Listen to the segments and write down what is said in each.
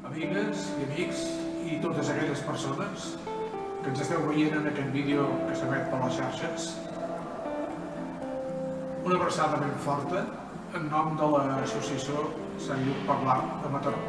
amigues i amics i totes aquelles persones que ens esteu veient en aquest vídeo que s'emet per les xarxes. Una abraçada ben forta en nom de l'associació Sant Lluc per l'Art de Mataró.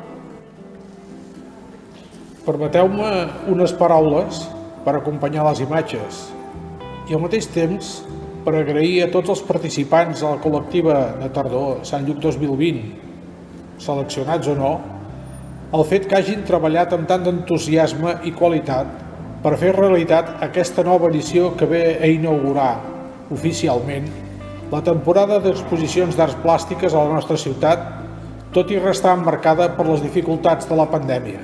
Permeteu-me unes paraules per acompanyar les imatges i al mateix temps per agrair a tots els participants de la col·lectiva de tardor Sant Lluc 2020, seleccionats o no, el fet que hagin treballat amb tant d'entusiasme i qualitat per fer realitat aquesta nova edició que ve a inaugurar oficialment la temporada d'exposicions d'arts plàstiques a la nostra ciutat, tot i restar emmarcada per les dificultats de la pandèmia.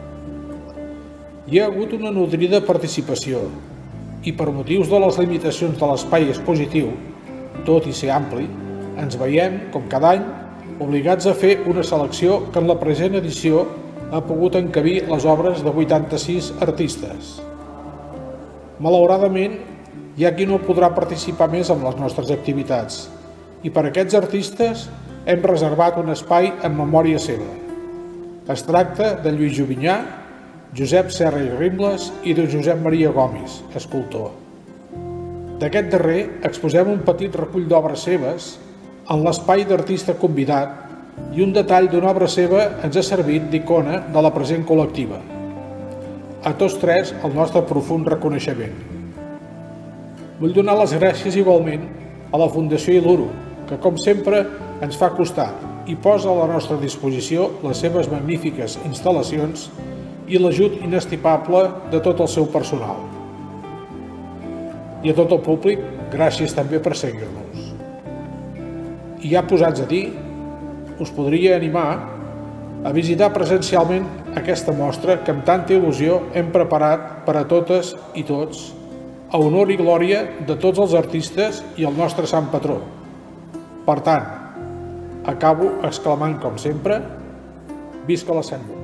Hi ha hagut una nodrida participació i per motius de les limitacions de l'espai expositiu, tot i ser ampli, ens veiem, com cada any, obligats a fer una selecció que en la present edició ha pogut encabir les obres de 86 artistes. Malauradament, hi ha qui no podrà participar més en les nostres activitats i per a aquests artistes hem reservat un espai en memòria seva. Es tracta de Lluís Jovinyà, Josep Serra i Rimbles i de Josep Maria Gomis, escultor. D'aquest darrer exposem un petit recull d'obres seves en l'espai d'artista convidat i un detall d'una obra seva ens ha servit d'icona de la present col·lectiva. A tots tres el nostre profund reconeixement. Vull donar les gràcies igualment a la Fundació Iluro, que com sempre ens fa costat i posa a la nostra disposició les seves magnífiques instal·lacions i l'ajut inestimable de tot el seu personal. I a tot el públic, gràcies també per seguir-nos. I ja posats a dir, us podria animar a visitar presencialment aquesta mostra que amb tanta il·lusió hem preparat per a totes i tots, a honor i glòria de tots els artistes i el nostre sant patró. Per tant, acabo exclamant com sempre, visca la Sant Lluc!